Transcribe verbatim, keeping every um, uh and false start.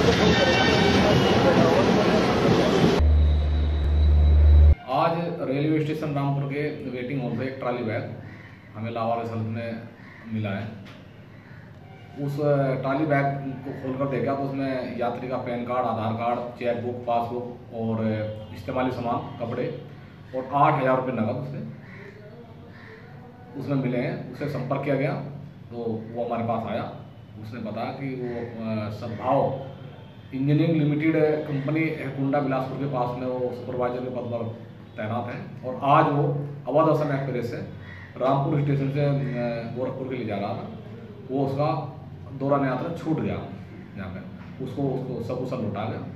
आज railway station Rampur के waiting hall पे एक ट्रॉली बैग हमें लावारिस हालत में मिला है। उस ट्रॉली बैग को खोलकर देखा तो उसमें यात्री का pan card, Aadhaar card, cheque book, passbook और इस्तेमाली सामान, कपड़े और आठ हज़ार रुपये नकद उससे उसमें मिले हैं। उससे संपर्क किया गया तो वो हमारे पास आया। उसने बताया कि वो Sadbhav engineering limited company Kunda Bilaspur के पास में वो सुपरवाइजर के पद पर तैनात है और आज वो अवध असम एक्सप्रेस से रामपुर स्टेशन से गोरखपुर के लिए जा रहा था। वो उसका दौरान यात्रा छूट गया यहाँ पे, उसको उसको सकुशल लौटा गया।